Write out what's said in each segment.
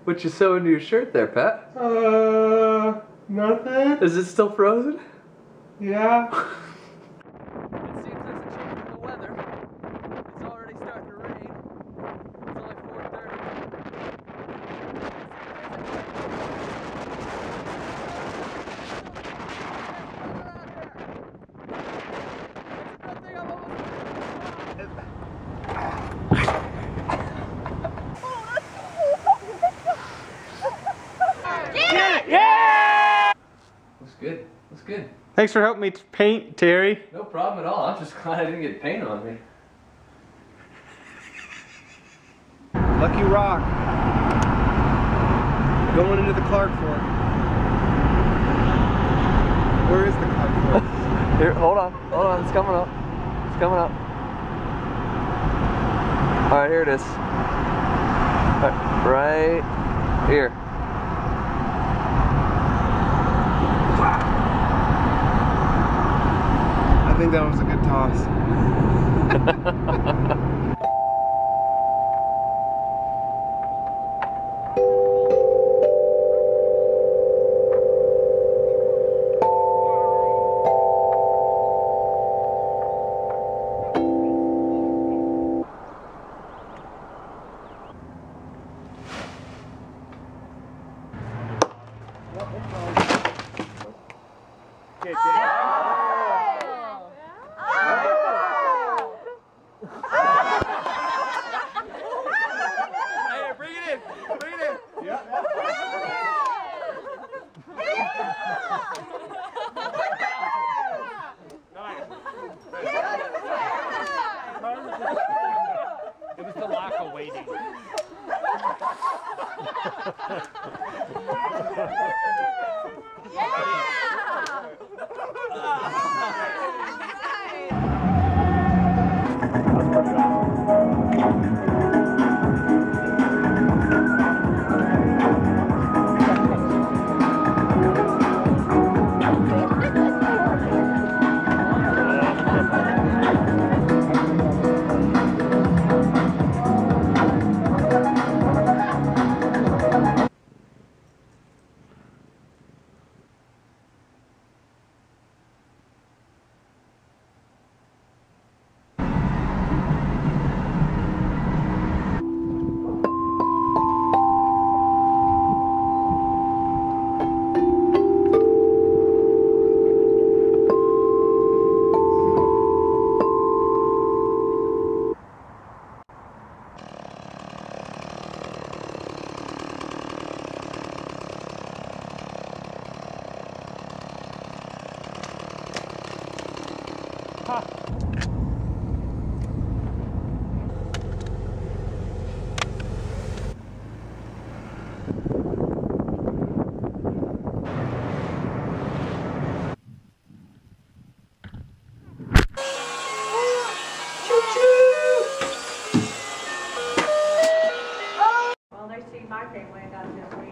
What you sew into your shirt there, Pat? Nothing. Is it still frozen? Yeah. It seems there's a change in the weather. It's already starting to rain. It's only 4:30. Yeah! Looks good. Looks good. Thanks for helping me paint, Terry. No problem at all. I'm just glad I didn't get paint on me. Lucky Rock. Going into the Clark Fork. Where is the Clark Fork? Here, hold on. Hold on. It's coming up. It's coming up. Alright, here it is. Right here. I think that was a good toss. It was the lack of waiting. Well, they see my family I got this week.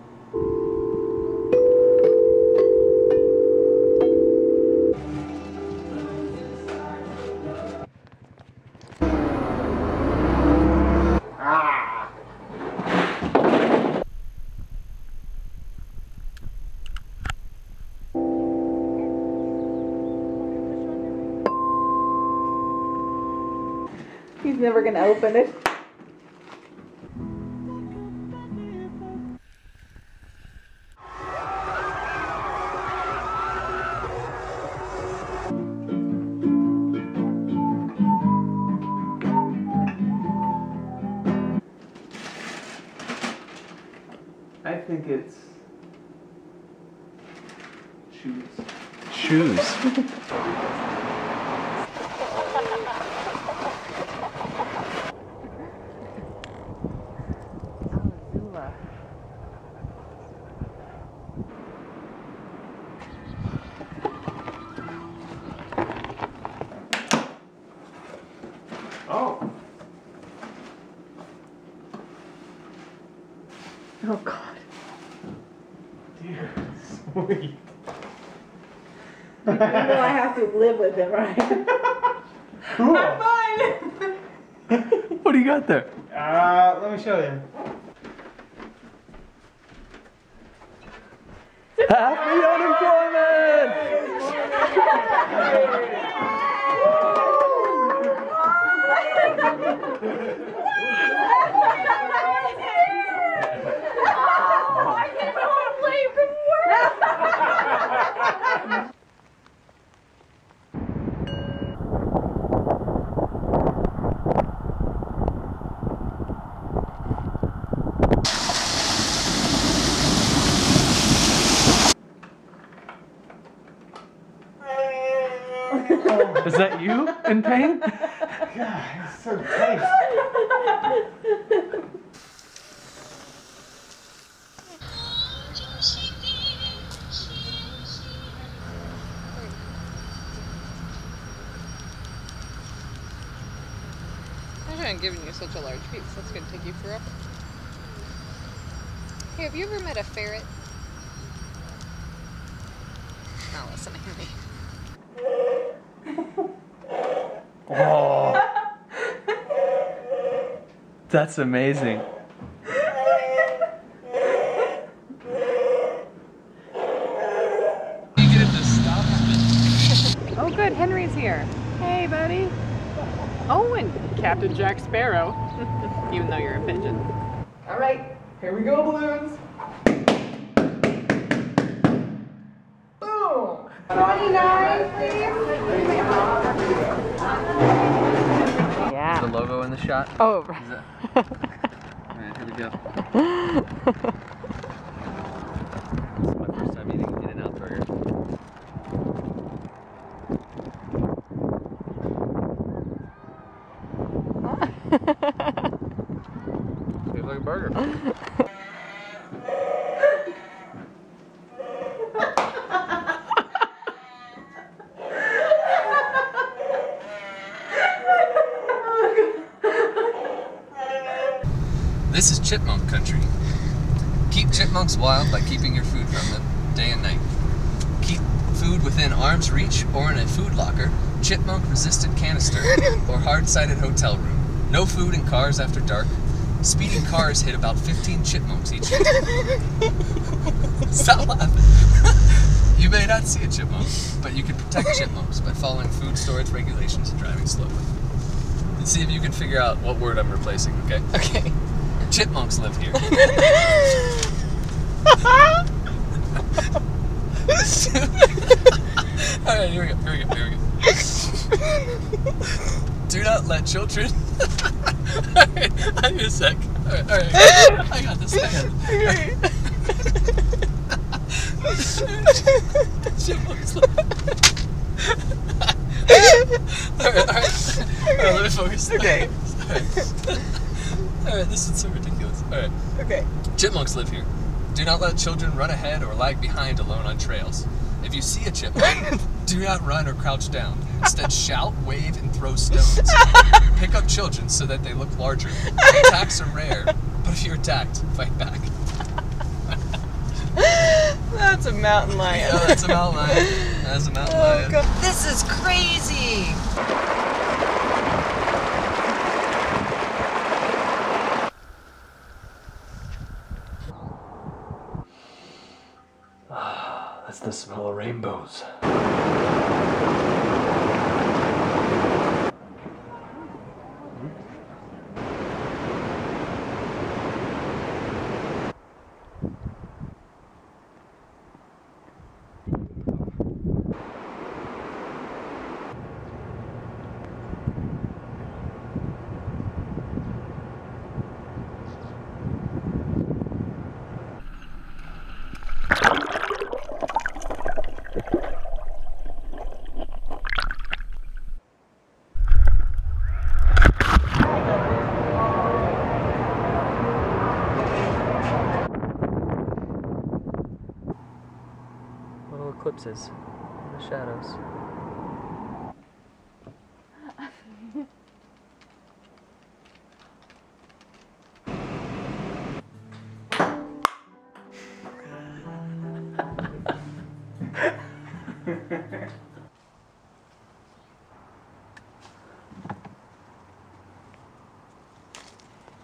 He's never gonna open it. I think it's shoes. Shoes. Oh. Oh God. Dear sweet. You know I have to live with him, right? Cool. Have fun! What do you got there? Let me show you. Happy unemployment! Is that you in pain? God, it's so tight. I haven't given you such a large piece. That's going to take you forever. Hey, have you ever met a ferret? Not listening to me. Oh, that's amazing. Oh good, Henry's here. Hey buddy. Oh, and Captain Jack Sparrow. Even though you're a pigeon. Alright, here we go, balloons. Boom! 29, please. Yeah. The logo in the shot. Oh, Is that... Alright, here we go. This is my first time eating In-N-Out burger. Tastes like a burger. This is chipmunk country. Keep chipmunks wild by keeping your food from them day and night. Keep food within arm's reach or in a food locker, chipmunk-resistant canister, or hard-sided hotel room. No food in cars after dark. Speeding cars hit about 15 chipmunks each year. Stop laughing. You may not see a chipmunk, but you can protect chipmunks by following food storage regulations and driving slowly. Let's see if you can figure out what word I'm replacing, okay? Okay. Chipmunks live here. Alright, here we go. Do not let children. Alright, I need a sec. Alright. I got this. Chipmunks live. Alright, let me focus. Okay. Alright, this is so ridiculous. Alright. Okay. Chipmunks live here. Do not let children run ahead or lag behind alone on trails. If you see a chipmunk, do not run or crouch down. Instead, shout, wave, and throw stones. Pick up children so that they look larger. Attacks are rare, but if you're attacked, fight back. That's a mountain lion. Yeah, that's a mountain lion. That's a mountain lion. God. This is crazy. That's the smell of rainbows. Little eclipses in the shadows.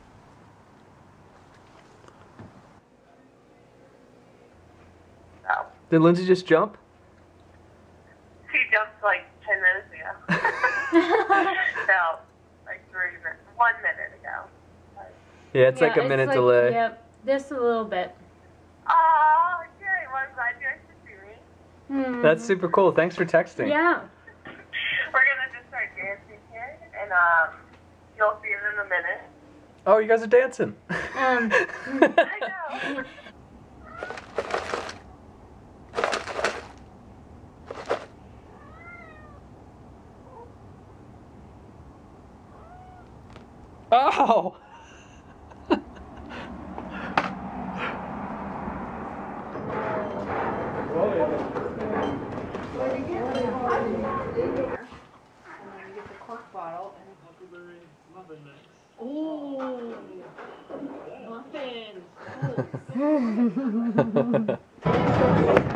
Now. Did Lindsay just jump? She jumped like 10 minutes ago. No, like 1 minute ago. Yeah, it's like a minute delay. Yep, just a little bit. Oh, okay. Well, I'm glad you guys could see me. That's super cool. Thanks for texting. Yeah. We're gonna just start dancing here, and you'll see it in a minute. Oh, you guys are dancing. I know. Oh! Ooh, muffins.